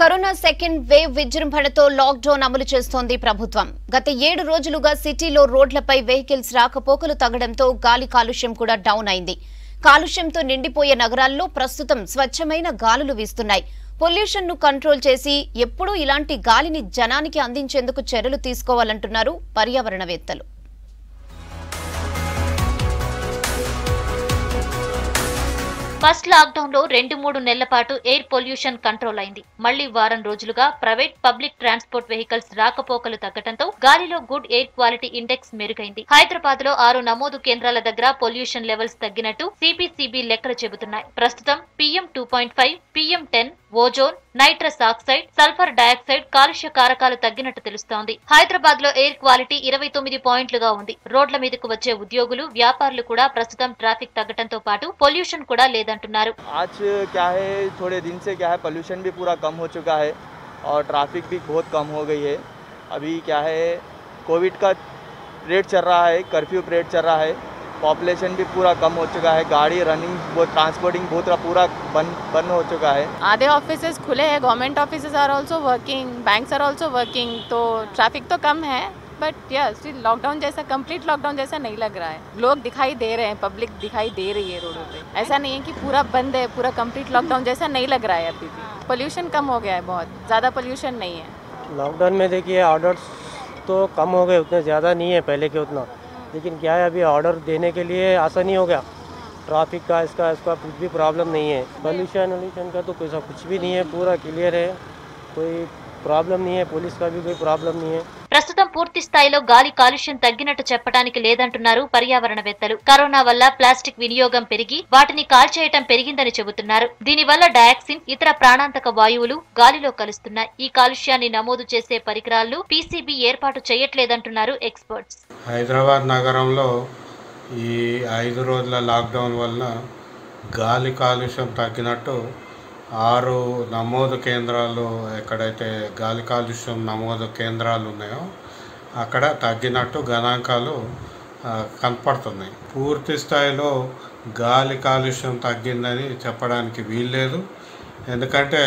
Corona second wave విజృంభణతో lockdown అమలు చేస్తోంది ప్రభుత్వం. గత 7 రోజులుగా సిటీలో రోడ్లపై వెహికల్స్ రాకపోకలు తగ్గడంతో గాలి కాలుష్యం కూడా డౌన్ అయింది. కాలుష్యంతో నిండిపోయే నగరాల్లో ప్రస్తుతం స్వచ్ఛమైన గాలులు వీస్తున్నాయి. పొల్యూషన్ ను కంట్రోల్ చేసి ఎప్పుడూ ఇలాంటి గాలిని జనానికి అందించేందుకు చర్యలు తీసుకోవాలంటున్నారు పర్యావరణవేత్తలు. ఫస్ట్ లాక్డౌన్ లో 2-3 నెలల పాటు ఎయిర్ పొల్యూషన్ కంట్రోల్ అయింది. మళ్లీ వారం రోజులుగా ప్రైవేట్ పబ్లిక్ ట్రాన్స్పోర్ట్ వెహికల్స్ రాకపోకలు తగ్గడంతో గాలిలో గుడ్ ఎయిర్ క్వాలిటీ ఇండెక్స్ మెరుగైంది. హైదరాబాద్ లో 6 నమోదు కేంద్రాల దగ్గర పొల్యూషన్ లెవెల్స్ తగ్గినట్టు సిబిసిబి లెక్కలు చెబుతున్నాయి. ప్రస్తుతం PM 2.5, PM 10, ozone, nitrous oxide, sulphur dioxide కాలుష్య కారకాలు తగ్గినట్టు తెలుస్తోంది. హైదరాబాద్ లో ఎయిర్ క్వాలిటీ 29 పాయింట్లుగా ఉంది. రోడ్ల మీదకు వచ్చే ఉద్యోగులు, వ్యాపారులు కూడా ప్రస్తుతం ట్రాఫిక్ తగ్గడంతో పాటు పొల్యూషన్ కూడా లేదంటున్నారు. आज क्या है, थोड़े दिन से क्या है, पोल्यूशन भी पूरा कम हो चुका है और ट्रैफिक भी बहुत कम हो गई है. अभी क्या है, कोविड का रेट चल रहा है, कर्फ्यू रेट चल रहा है, पॉपुलेशन भी पूरा कम हो चुका है, गाड़ी रनिंग बहुत, ट्रांसपोर्टिंग बहुत पूरा बंद हो चुका है. आधे ऑफिसेज खुले हैं, government offices are also working, banks are also working, तो ट्रैफिक तो कम है. बट स्टिल लॉकडाउन जैसा, कंप्लीट लॉकडाउन जैसा नहीं लग रहा है. लोग दिखाई दे रहे हैं, पब्लिक दिखाई दे रही है रोडों पे. ऐसा नहीं है कि पूरा बंद है, पूरा कंप्लीट लॉकडाउन जैसा नहीं लग रहा है. अभी भी पोल्यूशन कम हो गया है, बहुत ज़्यादा पोल्यूशन नहीं है. लॉकडाउन में देखिए ऑर्डर्स तो कम हो गए, उतने ज़्यादा नहीं है पहले के उतना, लेकिन क्या है अभी ऑर्डर देने के लिए आसानी हो गया. ट्रैफिक का इसका कुछ भी प्रॉब्लम नहीं है. पोल्यूशन का तो कुछ भी नहीं है, पूरा क्लियर है, कोई ప్రాబ్లం नहीं है, पुलिस का भी कोई प्रॉब्लम नहीं है. ప్రస్తుతం పూర్తి స్థాయిలో గాలి కాలుష్యం తగ్గినట్టు చెప్పడానికి లేదంటున్నారు పర్యావరణవేత్తలు. కరోనా వల్ల ప్లాస్టిక్ వినియోగం పెరిగి వాటిని కాల్చేయటం పెరిగిందని చెబుతున్నారు. దీనివల్ల డయాక్సిన్, ఇతర ప్రాణాంతక వాయువులు గాలిలో కలుస్తున్నాయి. ఈ కాలుష్యాన్ని నమోదు చేసే పరికరాలను PCB ఏర్పాటు చేయట్లేదంటున్నారు ఎక్స్పర్ట్స్. హైదరాబాద్ నగరంలో ఈ 5 రోజుల లాక్డౌన్ వల్ల గాలి కాలుష్యం తగ్గినట్టు 6 నమోదు కేంద్రాలు, ఎక్కడైతే గాలి కాలుష్యం నమోదు కేంద్రాలు ఉన్నాయో అక్కడ తగ్గినట్టు గణాంకాలు కనపడుతున్నాయి. పూర్తి స్థాయిలో గాలి కాలుష్యం తగ్గిందని చెప్పడానికి వీల్లేదు. ఎందుకంటే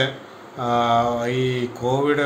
ఈ కోవిడ్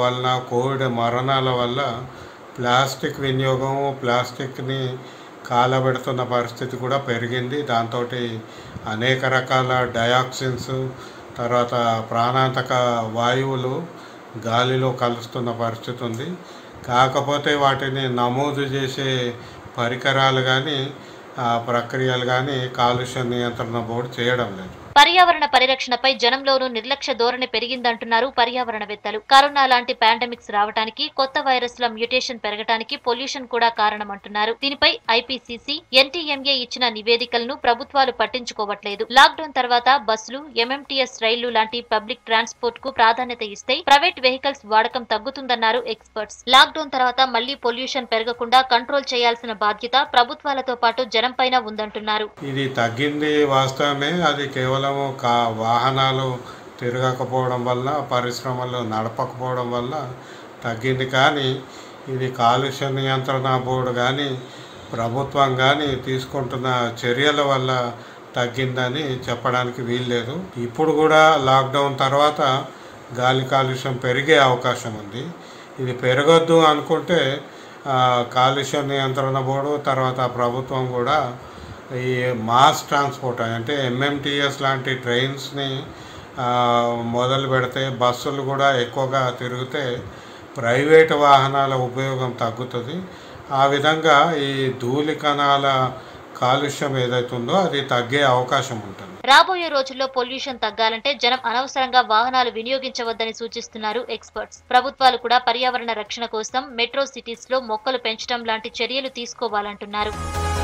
మరణాల వల్ల ప్లాస్టిక్ వినియోగం, ప్లాస్టిక్ని కాలబెడుతున్న పరిస్థితి కూడా పెరిగింది. దాంతో అనేక రకాల డయాక్సిన్స్, తర్వాత ప్రాణాంతక వాయువులు గాలిలో కలుస్తున్న పరిస్థితి ఉంది. కాకపోతే వాటిని నమోదు చేసే పరికరాలు కానీ ప్రక్రియలు కానీ కాలుష్య నియంత్రణ బోర్డు చేయడం లేదు. పర్యావరణ పరిరక్షణపై జనంలోనూ నిర్లక్ష్య ధోరణి పెరిగిందంటున్నారు పర్యావరణవేత్తలు. కరోనా లాంటి పాండమిక్స్ రావడానికి, కొత్త వైరస్ల మ్యూటేషన్ పెరగడానికి పొల్యూషన్ కూడా కారణమంటున్నారు. దీనిపై IPCC, NTMA ఇచ్చిన నివేదికలను ప్రభుత్వాలు పట్టించుకోవట్లేదు. లాక్డౌన్ తర్వాత బస్సులు, MMTS రైళ్లు లాంటి పబ్లిక్ ట్రాన్స్పోర్ట్ కు ప్రాధాన్యత ఇస్తే ప్రైవేట్ వెహికల్స్ వాడకం తగ్గుతుందన్నారు ఎక్స్పర్ట్స్. లాక్డౌన్ తర్వాత మళ్లీ పొల్యూషన్ పెరగకుండా కంట్రోల్ చేయాల్సిన బాధ్యత ప్రభుత్వాలతో పాటు జనంపైన ఉందంటున్నారు. ఇది తగ్గింది వాస్తవమే. అది కేవలం వాహనాలు తిరగకపోవడం వల్ల, పరిశ్రమలు నడపకపోవడం వల్ల తగ్గింది. కానీ ఇది కాలుష్య నియంత్రణ బోర్డు కానీ ప్రభుత్వం కానీ తీసుకుంటున్న చర్యల వల్ల తగ్గిందని చెప్పడానికి వీల్లేదు. ఇప్పుడు కూడా లాక్డౌన్ తర్వాత గాలి కాలుష్యం పెరిగే అవకాశం ఉంది. ఇది పెరగొద్దు అనుకుంటే కాలుష్య నియంత్రణ బోర్డు, తర్వాత ప్రభుత్వం కూడా ఈ మాస్ ట్రాన్స్పోర్ట్ అంటే MMTS లాంటి ట్రైన్స్ని మొదలు పెడితే, బస్సులు కూడా ఎక్కువగా తిరిగితే ప్రైవేటు వాహనాల ఉపయోగం తగ్గుతుంది. ఆ విధంగా ఈ ధూళి కణాల కాలుష్యం ఏదైతుందో అది తగ్గే అవకాశం ఉంటుంది. రాబోయే రోజుల్లో పొల్యూషన్ తగ్గాలంటే జనం అనవసరంగా వాహనాలు వినియోగించవద్దని సూచిస్తున్నారు ఎక్స్పర్ట్స్. ప్రభుత్వాలు కూడా పర్యావరణ రక్షణ కోసం మెట్రో సిటీస్ లో మొక్కలు పెంచడం లాంటి చర్యలు తీసుకోవాలంటున్నారు.